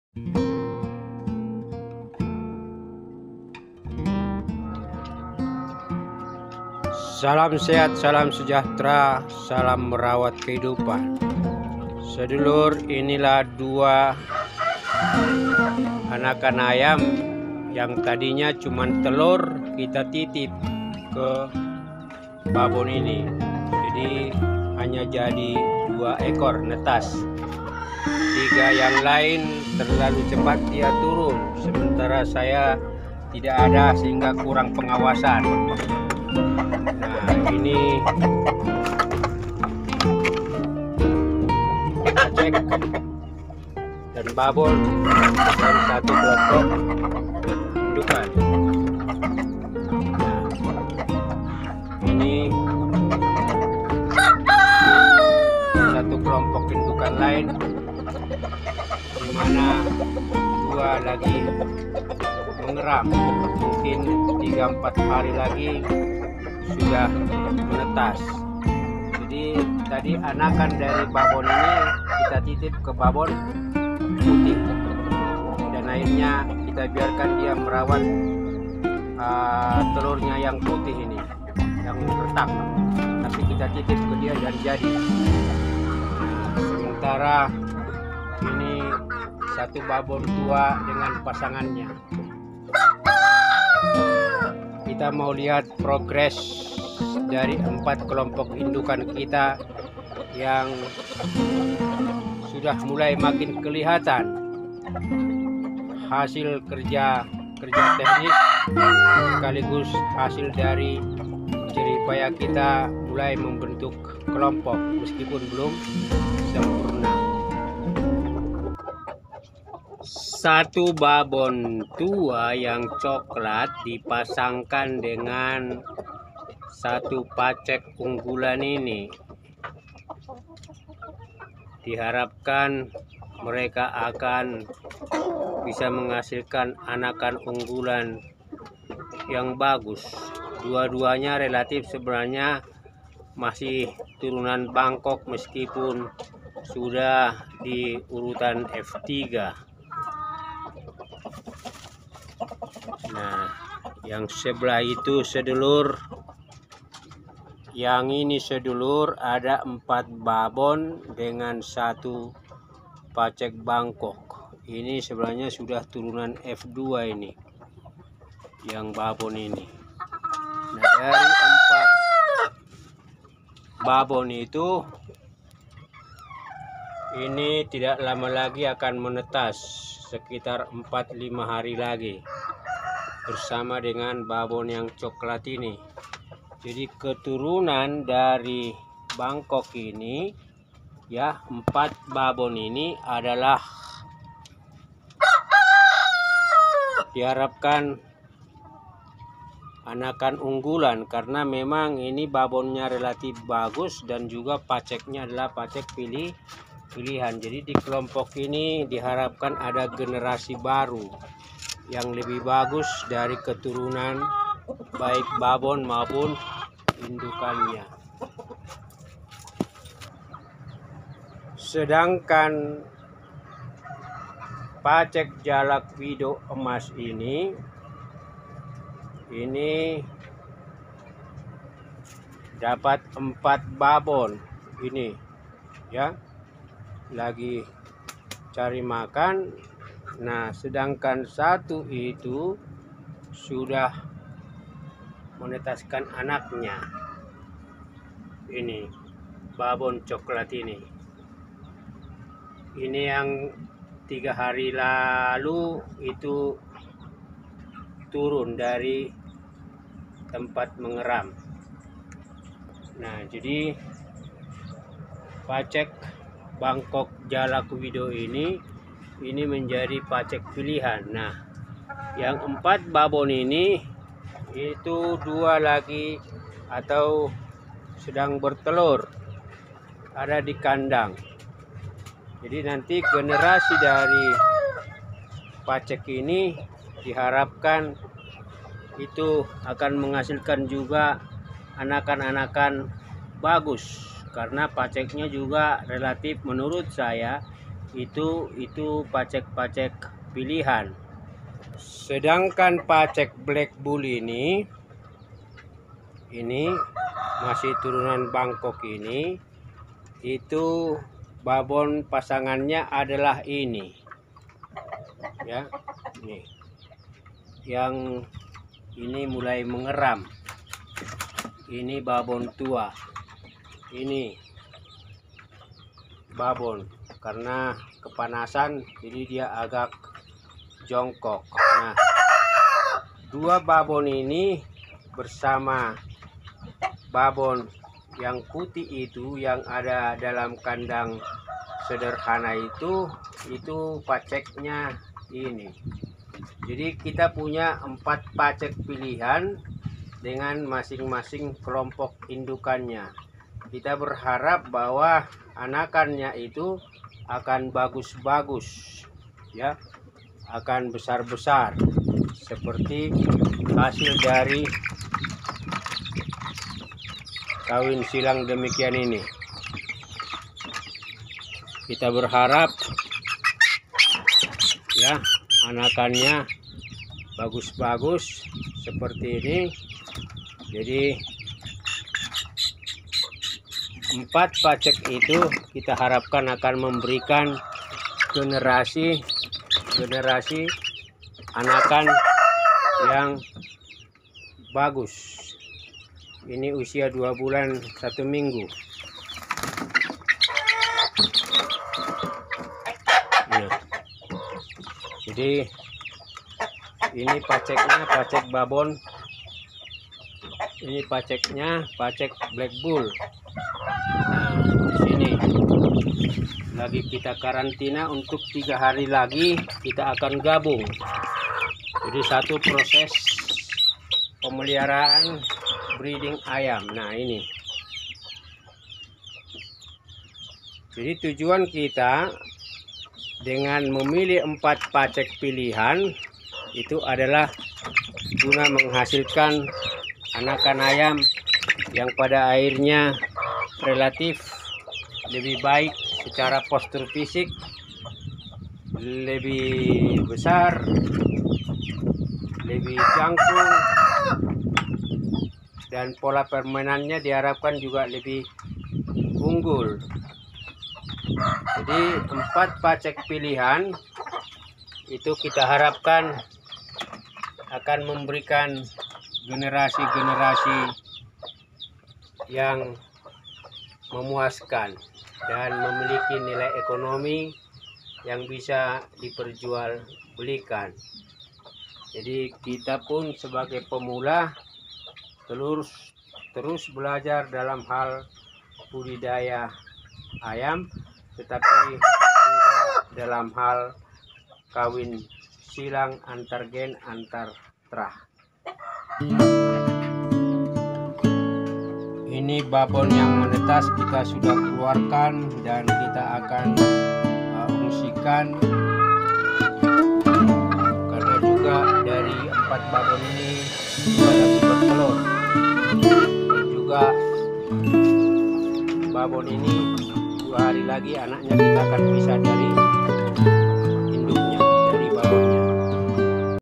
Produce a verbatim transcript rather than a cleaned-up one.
Salam sehat, salam sejahtera, salam merawat kehidupan. Sedulur, inilah dua anakan ayam yang tadinya cuma telur kita titip ke babon ini. Jadi hanya jadi dua ekor netas. Tiga yang lain terlalu cepat dia turun, sementara saya tidak ada sehingga kurang pengawasan. Nah, ini kita cek dan babon dan satu kelompok indukan. Nah, ini satu kelompok indukan lain, di mana dua lagi mengeram. Mungkin tiga empat hari lagi sudah menetas. Jadi tadi anakan dari babon ini kita titip ke babon putih, dan akhirnya kita biarkan dia merawat uh, telurnya yang putih ini, yang retak, tapi kita titip ke dia dan jadi. Sementara ini satu babon tua dengan pasangannya. Kita mau lihat progres dari empat kelompok indukan kita yang sudah mulai makin kelihatan hasil kerja kerja teknis sekaligus hasil dari jeripaya kita mulai membentuk kelompok meskipun belum sempurna. Satu babon tua yang coklat dipasangkan dengan satu pacek unggulan ini. Diharapkan mereka akan bisa menghasilkan anakan unggulan yang bagus. Dua-duanya relatif sebenarnya masih turunan Bangkok meskipun sudah di urutan F tiga. Nah, yang sebelah itu sedulur, yang ini sedulur ada empat babon dengan satu pacek Bangkok. Ini sebenarnya sudah turunan F dua ini, yang babon ini. Nah, dari empat babon itu, ini tidak lama lagi akan menetas, sekitar empat lima hari lagi, bersama dengan babon yang coklat ini. Jadi keturunan dari Bangkok ini, ya, empat babon ini adalah diharapkan anakan unggulan, karena memang ini babonnya relatif bagus dan juga paceknya adalah pacek pilih pilihan. Jadi di kelompok ini diharapkan ada generasi baru yang lebih bagus dari keturunan baik babon maupun indukannya. Sedangkan pacek jalak wido emas ini ini dapat empat babon ini, ya, lagi cari makan. Nah, sedangkan satu itu sudah menetaskan anaknya. Ini babon coklat ini. Ini yang tiga hari lalu itu turun dari tempat mengeram. Nah, jadi pacek Bangkok jalak wido ini ini menjadi pacek pilihan. Nah, yang empat babon ini itu dua lagi atau sedang bertelur, ada di kandang. Jadi nanti generasi dari pacek ini diharapkan itu akan menghasilkan juga anakan-anakan bagus, karena paceknya juga relatif menurut saya itu itu pacek-pacek pilihan. Sedangkan pacek Black Bull ini ini masih turunan Bangkok ini, itu babon pasangannya adalah ini ya, nih yang ini mulai mengeram, ini babon tua, ini babon karena kepanasan jadi dia agak jongkok. Nah, dua babon ini bersama babon yang putih itu yang ada dalam kandang sederhana itu itu paceknya ini. Jadi kita punya empat pacek pilihan dengan masing-masing kelompok indukannya. Kita berharap bahwa anakannya itu akan bagus-bagus ya, akan besar-besar seperti hasil dari kawin silang demikian ini. Kita berharap ya anakannya bagus-bagus seperti ini. Jadi empat pacek itu kita harapkan akan memberikan generasi generasi anakan yang bagus. Ini usia dua bulan satu minggu. Nah, jadi ini paceknya pacek babon, ini paceknya pacek Black Bull. Nah, di sini lagi kita karantina untuk tiga hari lagi, kita akan gabung. Jadi satu proses pemeliharaan breeding ayam. Nah, ini jadi tujuan kita dengan memilih empat pacek pilihan itu adalah guna menghasilkan anakan ayam yang pada akhirnya relatif lebih baik secara postur fisik, lebih besar, lebih jangkung, dan pola permainannya diharapkan juga lebih unggul. Jadi empat pacek pilihan itu kita harapkan akan memberikan generasi-generasi yang memuaskan dan memiliki nilai ekonomi yang bisa diperjualbelikan. Jadi kita pun sebagai pemula terus terus belajar dalam hal budidaya ayam, tetapi juga dalam hal kawin silang antar gen antar terah. Ini babon yang menetas kita sudah keluarkan dan kita akan uh, ungsikan, karena juga dari empat babon ini dua lagi bertelur, dan juga babon ini dua hari lagi anaknya kita akan pisah dari